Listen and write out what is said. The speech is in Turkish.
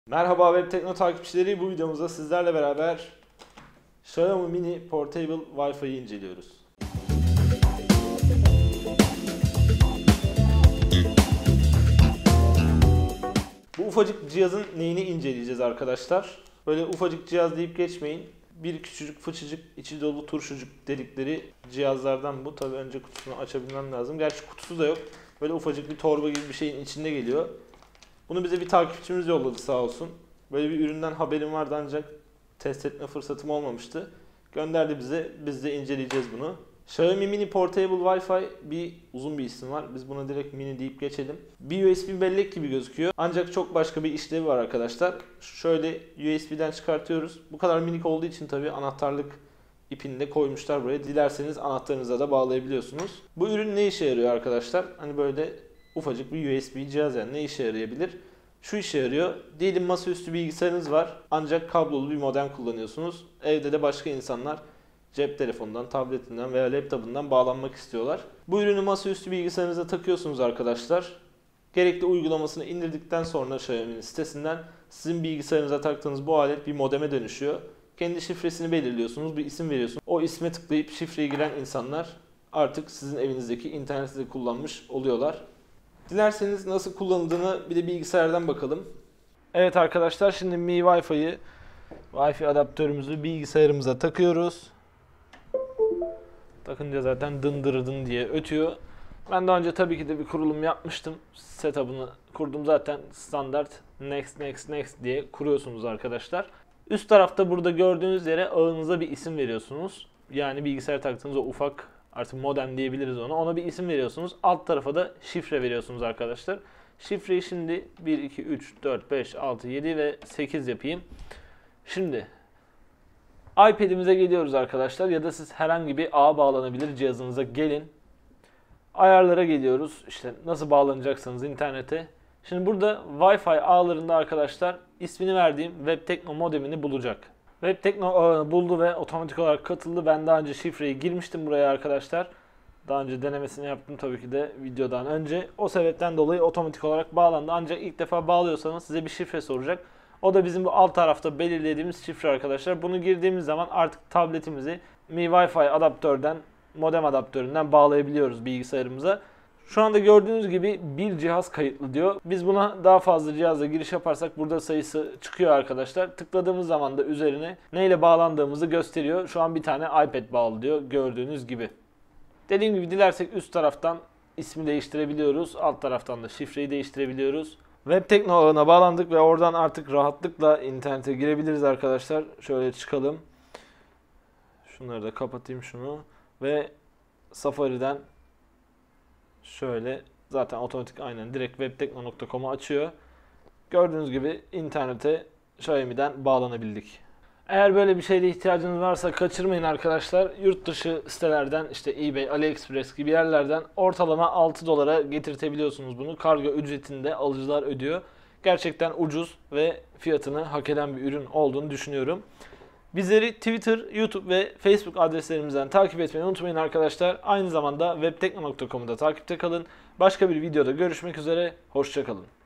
Merhaba Web Tekno takipçileri, bu videomuzda sizlerle beraber Xiaomi Mini Portable Wi-Fi'yi inceliyoruz. Bu ufacık cihazın neyini inceleyeceğiz arkadaşlar? Böyle ufacık cihaz deyip geçmeyin. Bir küçücük fıçıcık içi dolu turşucuk dedikleri cihazlardan bu. Tabii önce kutusunu açabilmem lazım. Gerçi kutusu da yok. Böyle ufacık bir torba gibi bir şeyin içinde geliyor. Bunu bize bir takipçimiz yolladı sağ olsun. Böyle bir üründen haberim vardı ancak test etme fırsatım olmamıştı. Gönderdi bize, biz de inceleyeceğiz bunu. Xiaomi Mini Portable Wi-Fi uzun bir isim var. Biz buna direkt Mini deyip geçelim. Bir USB bellek gibi gözüküyor. Ancak çok başka bir işlevi var arkadaşlar. Şöyle USB'den çıkartıyoruz. Bu kadar minik olduğu için tabii anahtarlık ipini de koymuşlar buraya. Dilerseniz anahtarınıza da bağlayabiliyorsunuz. Bu ürün ne işe yarıyor arkadaşlar? Hani böyle ufacık bir USB cihaz, yani ne işe yarayabilir? Şu işe yarıyor. Diyelim masaüstü bilgisayarınız var ancak kablolu bir modem kullanıyorsunuz. Evde de başka insanlar cep telefonundan, tabletinden veya laptopundan bağlanmak istiyorlar. Bu ürünü masaüstü bilgisayarınıza takıyorsunuz arkadaşlar. Gerekli uygulamasını indirdikten sonra Xiaomi'nin sitesinden sizin bilgisayarınıza taktığınız bu alet bir modeme dönüşüyor. Kendi şifresini belirliyorsunuz, bir isim veriyorsunuz. O isme tıklayıp şifreyi giren insanlar artık sizin evinizdeki interneti de kullanmış oluyorlar. Dilerseniz nasıl kullanıldığını bir de bilgisayardan bakalım. Evet arkadaşlar, şimdi Mi Wi-Fi adaptörümüzü bilgisayarımıza takıyoruz. Takınca zaten dındırırdın diye ötüyor. Ben daha önce tabii ki de bir kurulum yapmıştım. Setup'ını kurdum zaten, standart next diye kuruyorsunuz arkadaşlar. Üst tarafta burada gördüğünüz yere ağınıza bir isim veriyorsunuz. Yani bilgisayar taktığınız o ufak, artık modem diyebiliriz ona. Ona bir isim veriyorsunuz. Alt tarafa da şifre veriyorsunuz arkadaşlar. Şifreyi şimdi 1, 2, 3, 4, 5, 6, 7 ve 8 yapayım. Şimdi iPad'imize geliyoruz arkadaşlar. Ya da siz herhangi bir ağa bağlanabilir cihazınıza gelin. Ayarlara geliyoruz. İşte nasıl bağlanacaksanız internete. Şimdi burada Wi-Fi ağlarında arkadaşlar ismini verdiğim Web Tekno modemini bulacak. Web Tekno ağını buldu ve otomatik olarak katıldı. Ben daha önce şifreyi girmiştim buraya arkadaşlar. Daha önce denemesini yaptım tabii ki de videodan önce. O sebepten dolayı otomatik olarak bağlandı. Ancak ilk defa bağlıyorsanız size bir şifre soracak. O da bizim bu alt tarafta belirlediğimiz şifre arkadaşlar. Bunu girdiğimiz zaman artık tabletimizi Mi Wi-Fi adaptörden, modem adaptöründen bağlayabiliyoruz bilgisayarımıza. Şu anda gördüğünüz gibi bir cihaz kayıtlı diyor. Biz buna daha fazla cihazla giriş yaparsak burada sayısı çıkıyor arkadaşlar. Tıkladığımız zaman da üzerine neyle bağlandığımızı gösteriyor. Şu an bir tane iPad bağlı diyor gördüğünüz gibi. Dediğim gibi dilersek üst taraftan ismi değiştirebiliyoruz. Alt taraftan da şifreyi değiştirebiliyoruz. Web Tekno ağına bağlandık ve oradan artık rahatlıkla internete girebiliriz arkadaşlar. Şöyle çıkalım. Şunları da kapatayım şunu. Ve Safari'den şöyle zaten otomatik aynen direkt webtekno.com'u açıyor. Gördüğünüz gibi internete Xiaomi'den bağlanabildik. Eğer böyle bir şeyde ihtiyacınız varsa kaçırmayın arkadaşlar. Yurt dışı sitelerden işte eBay, AliExpress gibi yerlerden ortalama 6 dolara getirtebiliyorsunuz bunu. Kargo ücretini de alıcılar ödüyor. Gerçekten ucuz ve fiyatını hak eden bir ürün olduğunu düşünüyorum. Bizleri Twitter, YouTube ve Facebook adreslerimizden takip etmeyi unutmayın arkadaşlar. Aynı zamanda webtekno.com'u da takipte kalın. Başka bir videoda görüşmek üzere. Hoşça kalın.